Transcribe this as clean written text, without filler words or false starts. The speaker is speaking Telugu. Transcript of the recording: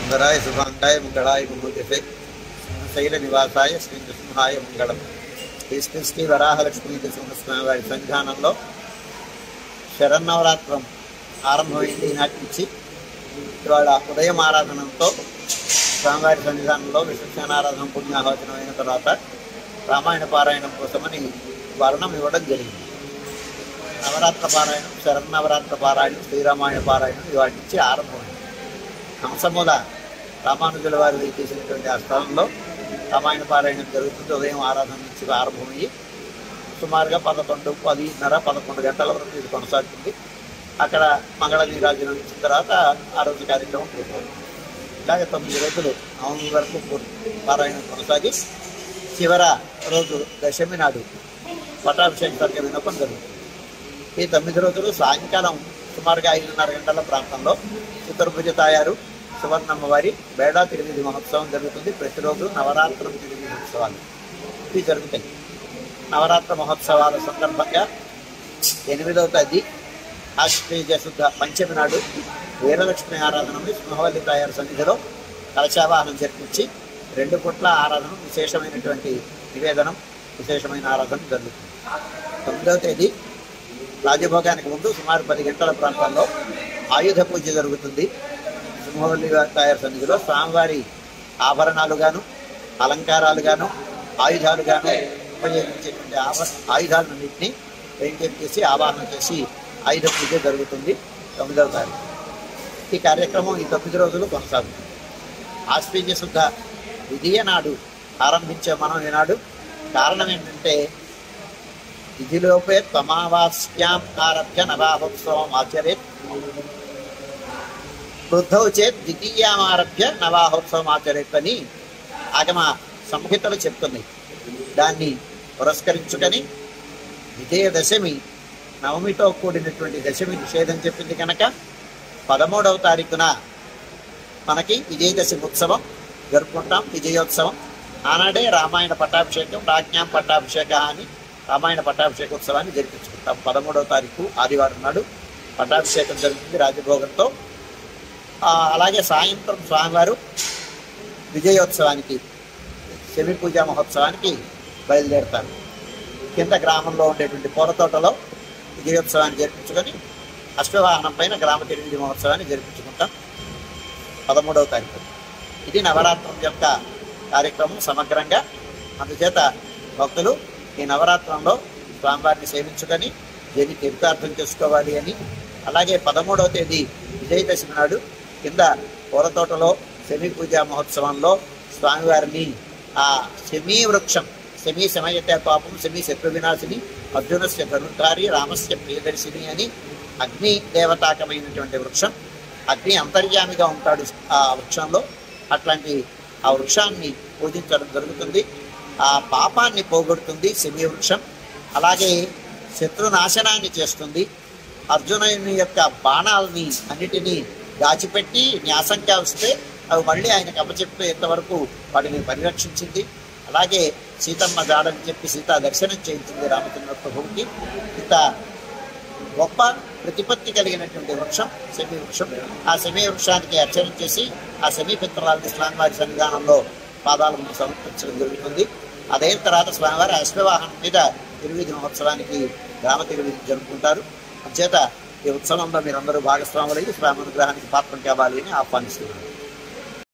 సుందరాయ శుభాంగాయ మంగళాయ విభూతిషే శైల నివాసాయ శ్రీ నృసింహాయ మంగళం. శ్రీ వరాహలక్ష్మీ నృసింహస్వామి వారి సన్నిధానంలో శరన్నవరాత్రం ఆరంభమైంది. ఈనాటి నుంచి ఇవాళ ఉదయం ఆరాధనంతో స్వామివారి సన్నిధానంలో విశ్వక్షానారాధన పుణ్యాహవచనం అయిన తర్వాత రామాయణ పారాయణం కోసమని వర్ణం ఇవ్వడం జరిగింది. నవరాత్ర పారాయణం, శరన్నవరాత్ర పారాయణం, శ్రీరామాయణ పారాయణం ఇవాటి నుంచి ఆరంభమైంది. హంసమూల రామానుజుల వారు తీసినటువంటి ఆ స్థలంలో రామాయణ పారాయణం జరుగుతుంది. ఉదయం ఆరాధన నుంచి ఆరంభమయ్యి సుమారుగా 11, 10:30, 11 గంటల వరకు ఇది కొనసాగుతుంది. అక్కడ మంగళ నీరాజనం ఇచ్చిన తర్వాత ఆ రోజు కార్యక్రమం పూర్తవుతుంది. ఇలాగే 9 రోజులు నవమి వరకు పారాయణం కొనసాగి చివర రోజు దశమి నాడు పట్టాభిషేక తర్క విన్నపం జరుగుతుంది. ఈ 9 రోజులు సాయంకాలం సుమారుగా 5:30 గంటల ప్రాంతంలో చతుర్భుజ తాయారు సువర్ణమ్మ వారి బేడా తిరువిధి మహోత్సవం జరుగుతుంది. ప్రతిరోజు నవరాత్రం తిరువిధి ఉత్సవాలు ఇవి జరుగుతాయి. నవరాత్ర మహోత్సవాల సందర్భంగా 8వ తేదీ ఆశ్వేజ శుద్ధ పంచమి నాడు వీరలక్ష్మి ఆరాధనని సింహవల్లి తాయారు సన్నిధిలో కలశావాహనం జరిపించి 2 పూట్ల ఆరాధన, విశేషమైనటువంటి నివేదనం, విశేషమైన ఆరాధన జరుగుతుంది. 9వ తేదీ రాజభోగానికి ముందు సుమారు 10 గంటల ప్రాంతాల్లో ఆయుధ పూజ జరుగుతుంది. సింహవల్లి తాయారు సన్నిధిలో స్వామివారి ఆభరణాలుగాను, అలంకారాలుగాను, ఆయుధాలుగాను ఉపయోగించేటువంటి ఆయుధాలన్నింటినీ వెంకటేం చేసి ఆవాహన చేసి ఆయుధ పూజ జరుగుతుంది 9వ తారీఖు. ఈ కార్యక్రమం ఈ 9 రోజులు కొనసాగుతుంది. ఆశ్వేజ శుద్ధ విధియ నాడు ఆరంభించే మనం ఈనాడు. కారణం ఏంటంటే విధిలోపే త్వమావాస్యాం ఆరభ్య నవాహోత్సవం ఆచరేత్, వృద్ధౌ చేత్ ద్వితీయామారభ్య నవాహోత్సవం ఆచరేత్ అని ఆగమ సంహితలు చెప్తున్నాయి. దాన్ని పురస్కరించుకొని విజయదశమి నవమితో కూడినటువంటి దశమి నిషేధం చెప్పింది కనుక 13వ తారీఖున మనకి విజయదశమి ఉత్సవం జరుపుకుంటాం. విజయోత్సవం ఆనాడే రామాయణ పట్టాభిషేకం, రాజ్ఞాం పట్టాభిషేక అని రామాయణ పట్టాభిషేక ఉత్సవాన్ని జరిపించుకుంటాం. 13వ తారీఖు ఆదివారం నాడు పట్టాభిషేకం జరుగుతుంది రాజభోగంతో. అలాగే సాయంత్రం స్వామివారు విజయోత్సవానికి, శమి పూజా మహోత్సవానికి బయలుదేరుతారు. కింద గ్రామంలో ఉండేటువంటి పూలతోటలో విజయోత్సవాన్ని జరిపించుకొని అశ్వవాహనం పైన గ్రామ తిరువిధి మహోత్సవాన్ని జరిపించుకుంటాం 13వ తారీఖు. ఇది నవరాత్రం యొక్క కార్యక్రమం సమగ్రంగా. అందుచేత భక్తులు ఈ నవరాత్రంలో స్వామివారిని సేవించుకొని దీన్ని తీర్థార్థం చేసుకోవాలి అని, అలాగే 13వ తేదీ విజయదశమి నాడు కింద పూలతోటలో శమీ పూజా మహోత్సవంలో స్వామివారిని ఆ శమీ వృక్షం, శమీ శమయతే పాపం, శమీ శత్రు వినాశిని, అర్జునస్య ధనుర్ధారి, రామస్య ప్రియదర్శిని అని అగ్ని దేవతాకమైనటువంటి వృక్షం. అగ్ని అంతర్యామిగా ఉంటాడు ఆ వృక్షంలో. అట్లాంటి ఆ వృక్షాన్ని పూజించడం జరుగుతుంది. ఆ పాపాన్ని పోగొడుతుంది శమీ వృక్షం. అలాగే శత్రునాశనాన్ని చేస్తుంది. అర్జునుని యొక్క బాణాలని అన్నిటినీ దాచిపెట్టి న్యాసంగా వస్తే అవి మళ్ళీ ఆయనకు అప్పచెప్తూ ఎంతవరకు వాటిని పరిరక్షించింది. అలాగే సీతమ్మ జాడని చెప్పి సీతా దర్శనం చేయించింది రామచంద్ర ప్రభువుకి. ఇంత గొప్ప ప్రతిపత్తి కలిగినటువంటి వృక్షం శమీ వృక్షం. ఆ శమీ వృక్షానికి అర్చన చేసి ఆ శమీ పిత్రాలని స్వామివారి సన్నిధానంలో పాదాలను సమర్పించడం జరుగుతుంది. అదైన తర్వాత స్వామివారి అశ్వవాహనం మీద తిరువిధి మహోత్సవానికి గ్రామ తిరువిధి జరుపుకుంటారు. అంచేత ఈ ఉత్సవంలో మీరందరూ భాగస్వాములై స్వామి అనుగ్రహానికి పాత్రం కావాలి అని ఆహ్వానిస్తున్నారు.